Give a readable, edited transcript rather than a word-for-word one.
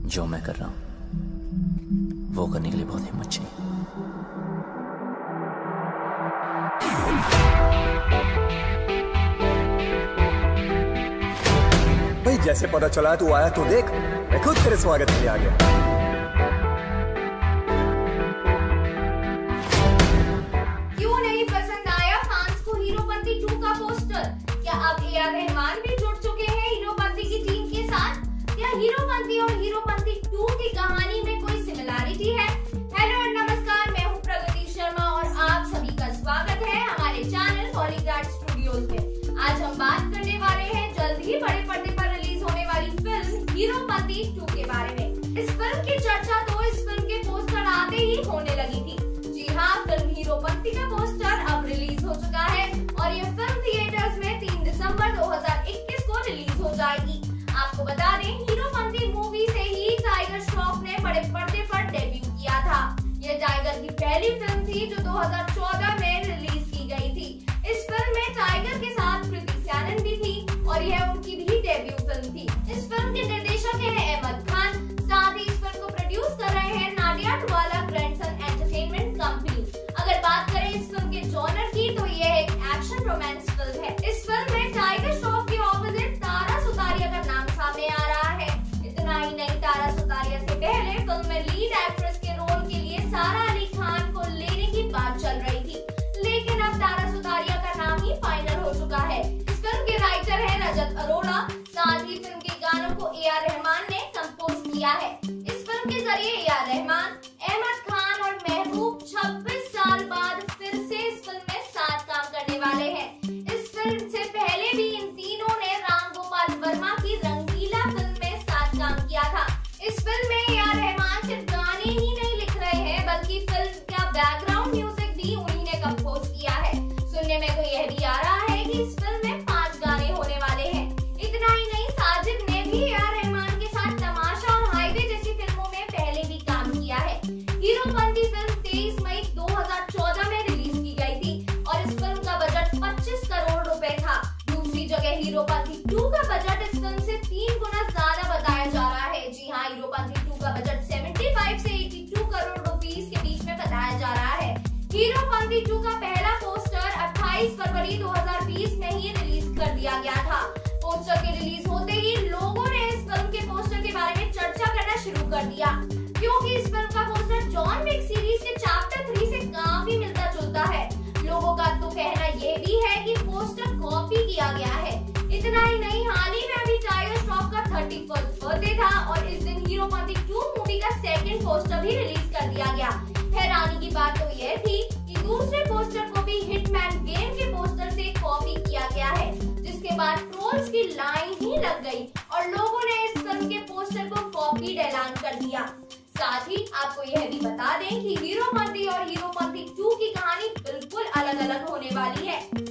जो मैं कर रहा हूं वो करने के लिए बहुत हिम्मत चाहिए। भाई जैसे पता चला तू आया तो देख, मैं खुद तेरे स्वागत के लिए आ गया। क्यों नहीं पसंद आया फैंस को हीरोपंती 2 का पोस्टर? क्या अब ए आर रहमान भी जुड़ चुके हैं हीरोपंती की टीम के साथ? क्या हीरोपंती और हीरोपंती 2 की कहानी में कोई सिमिलैरिटी है? हेलो और नमस्कार, मैं हूं प्रगति शर्मा और आप सभी का स्वागत है हमारे चैनल पॉलीग्राफ स्टूडियोज में। आज हम बात करने वाले हैं जल्द ही बड़े पर्दे पर रिलीज होने वाली फिल्म हीरोपंती 2 के बारे में। इस फिल्म की चर्चा तो इस फिल्म के पोस्टर आते ही होने लगी थी। जी हाँ, फिल्म हीरोपंती का पोस्टर अब रिलीज हो चुका है और ये फिल्म थिएटर्स में 3 दिसंबर 2021 को रिलीज हो जाएगी। आपको बता दें, हीरोपंती मूवी से ही टाइगर श्रॉफ ने बड़े पर्दे पर डेब्यू किया था। ये टाइगर की पहली फिल्म थी जो 2014 में रिलीज की गई थी। इस फिल्म में टाइगर के साथ कृति सैनन भी थी और यह उनकी भी डेब्यू फिल्म थी। इस फिल्म के निर्देशक हैं अहमद खान, साथ ही इस फिल्म को प्रोड्यूस कर रहे हैं नाडियाडवाला ग्रैंडसन एंटरटेनमेंट कंपनी। अगर बात करें इस फिल्म के जॉनर की तो यह एक एक्शन रोमांस फिल्म है। इस फिल्म में टाइगर श्रॉफ के ऑपोजिट तारा सुतारिया का नाम सामने आ रहा है। इतना ही नहीं, तारा सुतारिया से पहले फिल्म में लीड एक्ट्रेस के रोल के लिए सारा अली खान को लेने की बात चल रही थी, लेकिन अब तारा सुतारिया का नाम ही फाइनल हो चुका है। इस फिल्म के राइटर है रजत अरोड़ा, साथ ही फिल्म के गानों को ए आर रहमान ने कंपोज किया है। इस फिल्म के जरिए ए आर रहमान, अहमद खान और महबूब 26 साल बाद फिर से इस फिल्म में साथ काम करने वाले हैं। इस फिल्म से पहले भी इन तीनों ने राम गोपाल वर्मा की रंगीला फिल्म में साथ काम किया था। इस फिल्म में ए आर रहमान सिर्फ गाने ही नहीं लिख रहे हैं, बल्कि फिल्म का बैकग्राउंड म्यूजिक भी उन्हीं ने कंपोज किया है। सुनने में तो यह भी आ रहा है कि इस फिल्म में 5 गाने होने वाले हैं। इतना ही नहीं, साजिद ने भी ए आर रहमान के साथ तमाशा और हाईवे जैसी फिल्मों में पहले भी काम किया है। हीरोपंती फिल्म 23 मई 2014 में रिलीज की गई थी और इस फिल्म का बजट 25 करोड़ रुपए था। दूसरी जगह हीरोपंती 2 का बजट इस फिल्म से 3 गुना ज्यादा बताया जा रहा है। जी हाँ, हीरोपंती 2 का बजट 75 से 82 करोड़ रुपीस के बीच में बताया जा रहा है। हीरोपंती 2 का पहला पोस्टर 28 फरवरी 2020 में ही रिलीज कर दिया गया था। पोस्टर के रिलीज होते ही लोगों ने इस फिल्म के पोस्टर के बारे में चर्चा करना शुरू कर दिया, क्योंकि इस फिल्म का पोस्टर जॉन विक सीरीज के चैप्टर 3 से काफी मिलता जुलता है। लोगों का तो कहना यह भी है कि पोस्टर कॉपी किया गया है। इतना ही नहीं, हाल ही में अभी टाइगर श्रॉफ का 31st बर्थडे था और इस दिन हीरोपंती 2 मूवी का सेकंड पोस्टर भी रिलीज कर दिया गया। हैरानी की बात तो यह थी कि दूसरे पोस्टर को भी हिटमैन गेम के पोस्टर से कॉपी किया गया है, जिसके बाद ट्रोल्स की लाइन ही लग गई और लोगों ने इस फिल्म के पोस्टर को कॉपीड ऐलान कर दिया। साथ ही आपको यह भी बता दें कि हीरोपंती और हीरोपंती 2 की कहानी बिल्कुल अलग अलग होने वाली है।